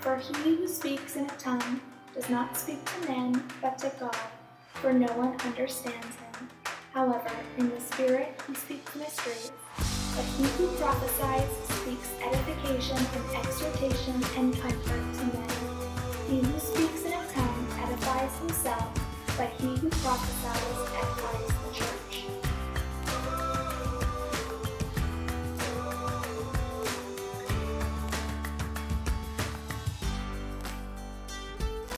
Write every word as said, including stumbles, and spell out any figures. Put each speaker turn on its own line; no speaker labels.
For he who speaks in a tongue does not speak to man, but to God, for no one understands him. However, in the Spirit he speaks mysteries. But he who prophesies speaks edification and exhortation and comfort to men. He who speaks in a tongue edifies himself, but he who prophesies